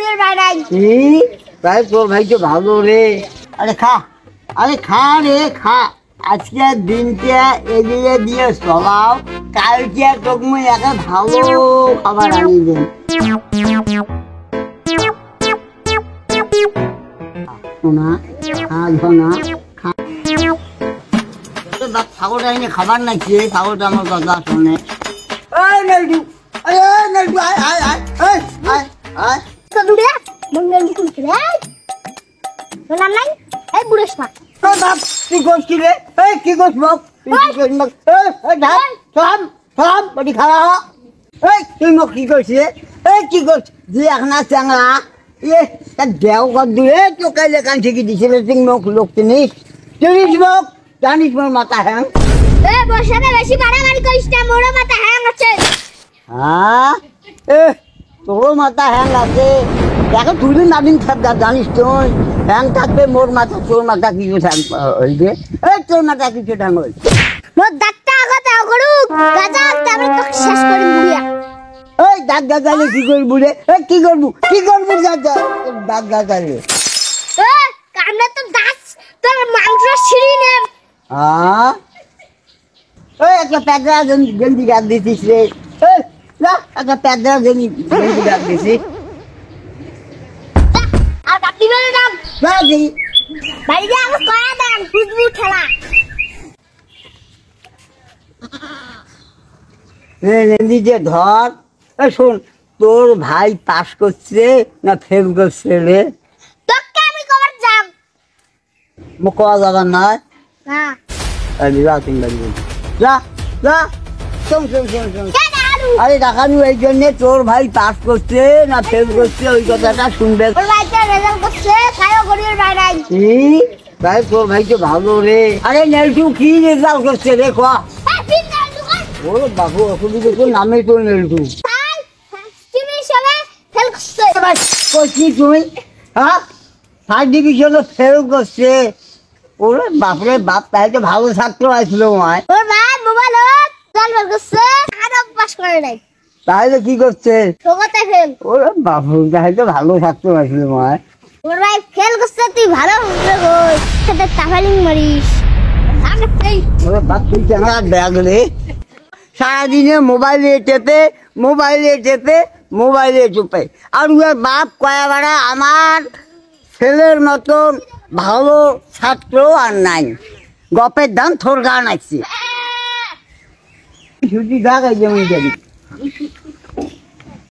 ঘড়ির বাইরাই ভাই তোর ভাই তো ভালো রে। আরে খা রে খা। আজকে দিনটা এগিয়ে দিয়ে চলাও, কালকে তোকে একটা ভালো খাবার আনিয়ে দেন। শোনা খা ধনা খা। ছাগলটা এনে খাবার নাই খেয়ে ছাগলটা আমার কথা শোনে। কি করছিস রে? কি করছ তুই মোক কি করছিস? কি করছ যে এখন চ্যাংরা দেও কর দূরে তোকে লেখান শিখে দিছিল তুই মোক লোক চিনিস চিনিস মোক জানিস মোর মাথা হ্যাং। বেশি বাড়াবাড়ি করিস না, মোর মাথা হ্যাং আছে। হ্যাঁ তোর মাথা হ্যাং আছে। দেখো তুই নাদিন থাকবে জানিস তুই হ্যাং থাকবে মোর মাথা, তোর মাথা কিছু হইবে। তোর মাথা কিছু ঠ্যাং হই মোর দাঁতটা আগতে করুক গাজা তারপরে তো শেষ করি বুড়িয়া। দাঁত গাজালে কি করবো রে? কি করবো দাঁত গাজালে? কামড়ে তো দাঁত তোর মাংস ছিঁড়ি নে। একটা প্যাদরা গেঞ্জি গাছ দিছিস রে। একটা প্যাদরা গেঞ্জি গাছ দিছিস। আর বাকি বেলে দাম বাইরে আগে কয়া দাম খুশবু ঠেলা। নিজে ধর। শোন তোর ভাই পাস করছে না ফেল করছে রে? তোকে আমি কবার যাব মোক কওয়া যাবার নয়। আরে দেখানু এই জন্যে তোর ভাই পাস করছে না ফেল করছে ওই কথাটা শুনবে। ভাই তোর ভাই তো ভালো রে। আরে নেলটু কি রেজাল্ট করছে রে? ওরে বাবু অসুবিধা তোর নামে তো নেলটু। করছি তুই হ্যাঁ ফার্স্ট ডিভিশনে ফেল করছে। ওরে বাপরে বাপ, তাই তো ভালো ছাত্র আসলো মায়। তাহলে কি করছে? ওরে বাপু তাই তো ভালো ছাত্র আসলো মায়। তুই ভালো মারিস। ওরে বাপ তুই কেন ব্যাগ রে? সারাদিনে মোবাইলে চুপে। আর ওর বাপ কয়া বাড়া আমার ছেলের মতন ভালো ছাত্র আর নাই। গপের দাম থোর গান আসছে। ছুটি গাছ যেমন